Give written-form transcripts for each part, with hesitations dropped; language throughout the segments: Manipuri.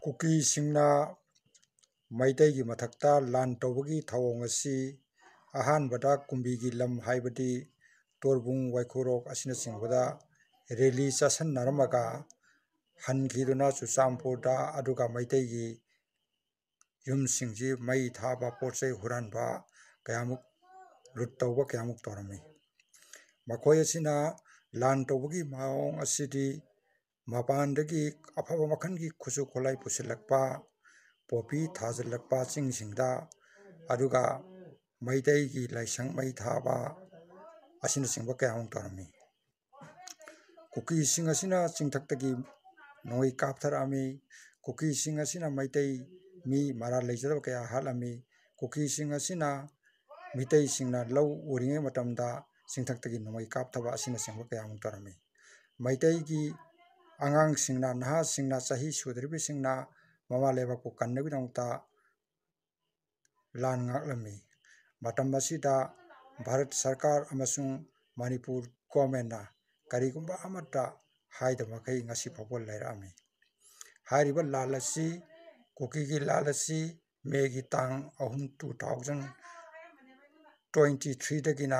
ꯀꯨꯀꯤꯁꯤꯡꯅ ꯃꯩꯇꯩꯒꯤ ꯃꯊꯛꯇ ꯂꯥꯟ ꯇꯧꯕꯒꯤ ꯊꯧꯑꯣꯡ ꯑꯁꯤ ꯑꯍꯥꯟꯕꯗ ꯀꯨꯝꯕꯤꯒꯤ ꯂꯝ ꯍꯥꯏꯕꯗꯤ ꯇꯣꯔꯕꯨꯡ ꯋꯥꯏꯈꯨꯔꯣꯛ ꯑꯁꯤꯅꯆꯤꯡꯕꯗ ꯔꯦꯂꯤ ꯆꯠꯁꯟꯅꯔꯝꯃꯒ ꯍꯟꯈꯤꯗꯨꯅ ꯆꯨꯔꯆꯥꯟꯄꯨꯔꯗ ꯑꯗꯨꯒ ꯃꯩꯇꯩꯒꯤ ꯌꯨꯝꯁꯤꯡꯁꯤ ꯃꯩ ꯊꯥꯕ ꯄꯣꯠ ꯆꯩ ꯍꯨꯔꯥꯟꯕ ꯀꯌꯥꯃꯨꯛ ꯂꯨꯠ ꯇꯧꯕ ꯀꯌꯥꯃꯨꯛ ꯇꯧꯔꯝꯃꯤ꯫ ꯃꯈꯣꯏ ꯑꯁꯤꯅ ꯂꯥꯟ ꯇꯧꯕꯒꯤ ꯃꯑꯣꯡ ꯑꯁꯤꯗꯤ ꯃꯄꯥꯟꯗꯒꯤ ꯑꯐꯕ ꯃꯈꯜꯒꯤ ꯈꯨꯠꯁꯨ ꯈꯨꯠꯂꯥꯏ ꯄꯨꯁꯤꯜꯂꯛꯄ, ꯄꯣꯄꯤ ꯊꯥꯖꯤꯜꯂꯛꯄ ꯆꯤꯡꯁꯤꯡꯗ, ꯑꯗꯨꯒ ꯃꯩꯇꯩꯒꯤ ꯂꯥꯏꯁꯪ ꯃꯩ ꯊꯥꯕ ꯑꯁꯤꯅꯆꯤꯡꯕ ꯀꯌꯥꯃꯨꯛ ꯇꯧꯔꯝꯃꯤ꯫ ꯀꯨꯀꯤꯁꯤꯡ ꯑꯁꯤꯅ ꯆꯤꯡꯊꯛꯇꯒꯤ ꯅꯣꯡꯃꯩ ꯀꯥꯞꯊꯔꯛꯑꯝꯃꯤ꯫ ꯀꯨꯀꯤꯁꯤꯡ ꯑꯁꯤꯅ ꯃꯩꯇꯩ ꯃꯤ ꯃꯔꯥꯜ ꯂꯩꯖꯗꯕ ꯀꯌꯥ ꯍꯥꯠꯂꯝꯃꯤ꯫ ꯀꯨꯀꯤꯁꯤꯡ ꯑꯁꯤꯅ ꯃꯤꯇꯩꯁꯤꯡꯅ ꯂꯧ ꯎꯔꯤꯉꯩ ꯃꯇꯝꯗ ꯆꯤꯡꯊꯛꯇꯒꯤ ꯅꯣꯡꯃꯩ ꯀꯥꯞꯊꯕ ꯑꯁꯤꯅꯆꯤꯡꯕ ꯀꯌꯥꯃꯨꯛ ꯇꯧꯔꯝꯃꯤ꯫ ꯃꯩꯇꯩꯒꯤ ꯑꯉꯥꯡꯁꯤꯡꯅ, ꯅꯍꯥꯁꯤꯡꯅ, ꯆꯍꯤ ꯁꯨꯗ꯭ꯔꯤꯕꯁꯤꯡꯅ ꯃꯃꯥ ꯂꯩꯕꯥꯛꯄꯨ ꯀꯟꯅꯕꯒꯤꯗꯃꯛꯇ ꯂꯥꯟ ꯉꯥꯛꯂꯝꯃꯤ꯫ ꯃꯇꯝ ꯑꯁꯤꯗ ꯚꯥꯔꯠ ꯁꯔꯀꯥꯔ ꯑꯃꯁꯨꯡ ꯃꯅꯤꯄꯨꯔ ꯒꯣꯚꯔꯟꯃꯦꯟꯠꯅ ꯀꯔꯤꯒꯨꯝꯕ ꯑꯃꯠꯇ ꯍꯥꯏꯗꯕ ꯃꯈꯩ ꯉꯁꯤ ꯐꯥꯎꯕ ꯂꯩꯔꯛꯑꯝꯃꯤ꯫ ꯍꯥꯏꯔꯤꯕ ꯂꯥꯟ ꯑꯁꯤ, ꯀꯨꯀꯤꯒꯤ ꯂꯥꯟ ꯑꯁꯤ ꯃꯦꯒꯤ ꯇꯥꯡ 3, 2023ꯗꯒꯤꯅ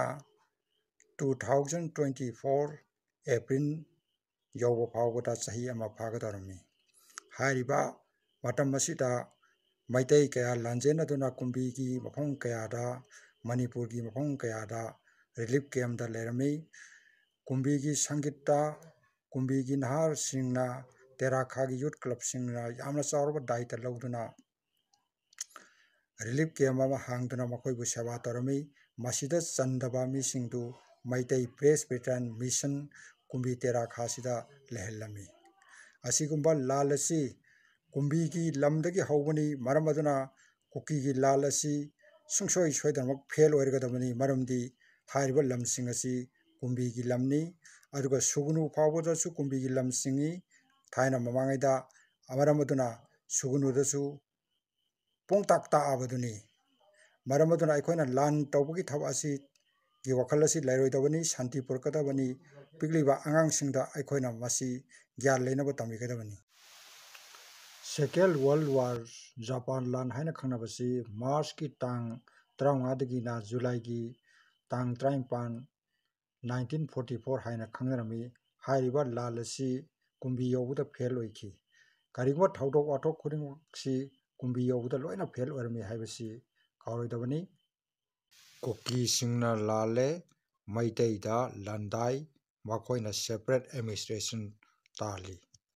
2024 ꯑꯦꯄ꯭ꯔꯤꯜ ꯌꯧꯕ ꯐꯥꯎꯕꯗ ꯆꯍꯤ ꯑꯃ ꯐꯥꯒꯗꯧꯔꯝꯃꯤ꯫ ꯍꯥꯏꯔꯤꯕ ꯃꯇꯝ ꯑꯁꯤꯗ ꯃꯩꯇꯩ ꯀꯌꯥ ꯂꯥꯟꯖꯦꯟꯅꯗꯨꯅ ꯀꯨꯝꯕꯤꯒꯤ ꯃꯐꯝ ꯀꯌꯥꯗ, ꯃꯅꯤꯄꯨꯔꯒꯤ ꯃꯐꯝ ꯀꯌꯥꯗ ꯔꯤꯂꯤꯐ ꯀꯦꯝꯞꯇ ꯂꯩꯔꯝꯃꯤ꯫ ꯀꯨꯝꯕꯤꯒꯤ ꯁꯪꯒꯤꯠꯇ, ꯀꯨꯝꯕꯤꯒꯤ ꯅꯍꯥꯁꯤꯡꯅ, ꯇꯦꯔꯥꯈꯥꯒꯤ ꯌꯨꯠ ꯀ꯭ꯂꯕꯁꯤꯡꯅ ꯌꯥꯝꯅ ꯆꯥꯎꯔꯕ ꯗꯥꯏꯇ ꯂꯧꯗꯨꯅ ꯔꯤꯂꯤꯐ ꯀꯦꯝꯞ ꯑꯃ ꯍꯥꯡꯗꯨꯅ ꯃꯈꯣꯏꯕꯨ ꯁꯦꯕꯥ ꯇꯧꯔꯝꯃꯤ꯫ ꯃꯁꯤꯗ ꯆꯟꯗꯕ ꯃꯤꯁꯤꯡꯗꯨ ꯃꯩꯇꯩ ꯄ꯭ꯔꯦꯁꯕꯤꯇꯦꯔꯤꯌꯟ ꯃꯤꯁꯟ ꯀꯨꯝꯕꯤ ꯇꯦꯔꯥꯈꯥꯁꯤꯗ ꯂꯩꯍꯜꯂꯝꯃꯤ꯫ ꯑꯁꯤꯒꯨꯝꯕ ꯂꯥꯟ ꯑꯁꯤ ꯀꯨꯝꯕꯤꯒꯤ ꯂꯝꯗꯒꯤ ꯍꯧꯕꯅꯤ꯫ ꯃꯔꯝ ꯑꯗꯨꯅ ꯀꯨꯀꯤꯒꯤ ꯂꯥꯟ ꯑꯁꯤ ꯁꯨꯡꯁꯣꯏ ꯁꯣꯏꯗꯅꯃꯛ ꯐꯦꯜ ꯑꯣꯏꯔꯒꯗꯕꯅꯤ꯫ ꯃꯔꯝꯗꯤ ꯍꯥꯏꯔꯤꯕ ꯂꯝꯁꯤꯡ ꯑꯁꯤ ꯀꯨꯝꯕꯤꯒꯤ ꯂꯝꯅꯤ꯫ ꯑꯗꯨꯒ ꯁꯨꯒꯨꯅꯨ ꯐꯥꯎꯕꯗꯁꯨ ꯀꯨꯝꯕꯤꯒꯤ ꯂꯝ ꯆꯤꯡꯏ ꯊꯥꯏꯅ ꯃꯃꯥꯡꯉꯩꯗ꯫ ꯃꯔꯝ ꯑꯗꯨꯅ ꯁꯨꯒꯨꯅꯨꯗꯁꯨ ꯄꯣꯡꯇꯥꯛ ꯇꯥꯛꯑꯕꯗꯨꯅꯤ꯫ ꯃꯔꯝ ꯑꯗꯨꯅ ꯑꯩꯈꯣꯏꯅ ꯂꯥꯟ ꯇꯧꯕꯒꯤ ꯊꯕꯛ ꯑꯁꯤꯒꯤ ꯋꯥꯈꯜ ꯑꯁꯤ ꯂꯩꯔꯣꯏꯗꯕꯅꯤ, ꯁꯥꯟꯇꯤ ꯄꯨꯔꯛꯀꯗꯕꯅꯤ꯫ ꯄꯤꯛꯂꯤꯕ ꯑꯉꯥꯡꯁꯤꯡꯗ ꯑꯩꯈꯣꯏꯅ ꯃꯁꯤ ꯒ꯭ꯌꯥꯟ ꯂꯩꯅꯕ ꯇꯝꯕꯤꯒꯗꯕꯅꯤ꯫ ꯁꯦꯀꯦꯟ ꯋꯥꯔꯜ ꯋꯥꯔ, ꯖꯄꯥꯟ ꯂꯥꯟ ꯍꯥꯏꯅ ꯈꯪꯅꯕꯁꯤ ꯃꯥꯔꯆꯀꯤ ꯇꯥꯡ 35ꯗꯒꯤꯅ ꯖꯨꯂꯥꯏꯒꯤ ꯇꯥꯡ 19, 1944 ꯍꯥꯏꯅ ꯈꯪꯅꯔꯝꯃꯤ꯫ ꯍꯥꯏꯔꯤꯕ ꯂꯥꯟ ꯑꯁꯤ ꯀꯨꯝꯕꯤ ꯌꯧꯕꯗ ꯐꯦꯜ ꯑꯣꯏꯈꯤ꯫ ꯀꯔꯤꯒꯨꯝꯕ ꯊꯧꯗꯣꯛ ꯋꯥꯊꯣꯛ ꯈꯨꯗꯤꯡꯃꯛꯁꯤ ꯀꯨꯝꯕꯤ ꯌꯧꯕꯗ ꯂꯣꯏꯅ ꯐꯦꯜ ꯑꯣꯏꯔꯝꯃꯤ ꯍꯥꯏꯕꯁꯤ ꯀꯥꯎꯔꯣꯏꯗꯕꯅꯤ꯫ ꯀꯨꯀꯤꯁꯤꯡꯅ ꯂꯥꯜꯂꯦ, ꯃꯩꯇꯩꯗ ꯂꯥꯟꯗꯥꯏ, ꯃꯈꯣꯏꯅ ꯁꯦꯄꯔꯦꯠ ꯑꯦꯗꯃꯤꯅꯤꯁꯇ꯭ꯔꯦꯁꯟ ꯇꯥꯜꯂꯤ꯫